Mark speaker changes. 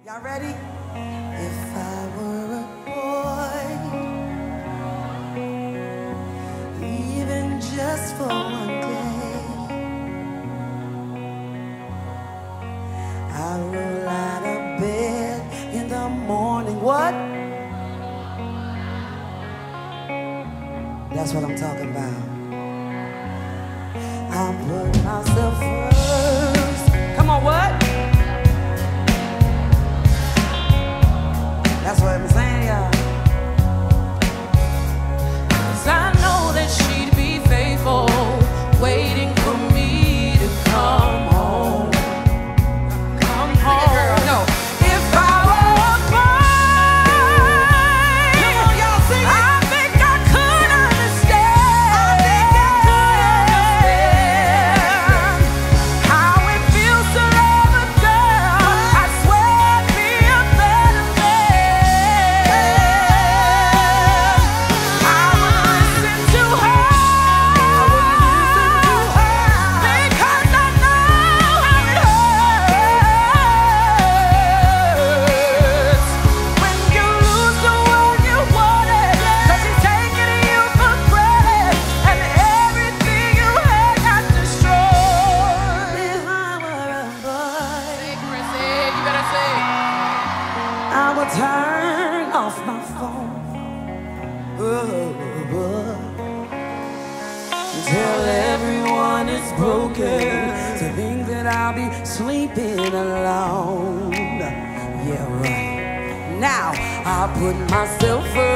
Speaker 1: Y'all ready? If I were a boy, even just for one day, I roll out of bed in the morning. What? That's what I'm talking about. I put myself first. Come on, what? That's what I'm saying, y'all.
Speaker 2: 'Cause I know that she'd be faithful, waiting for me to come home. Come home. No. If I were a boy,
Speaker 1: come on, y'all sing it.
Speaker 2: I think I could understand. How it feels to love a girl. I swear I'd be a better man. I would listen to her. Because I know how it hurts when you lose the one you wanted. 'Cause he's taking you for granted, and everything you had got destroyed.
Speaker 1: If I were a boy,
Speaker 2: Hey, Crissy, you better say it.
Speaker 1: I would turn off my phone. Tell everyone it's broken, to think that I'll be sleeping alone. Yeah, right. Now I put myself first.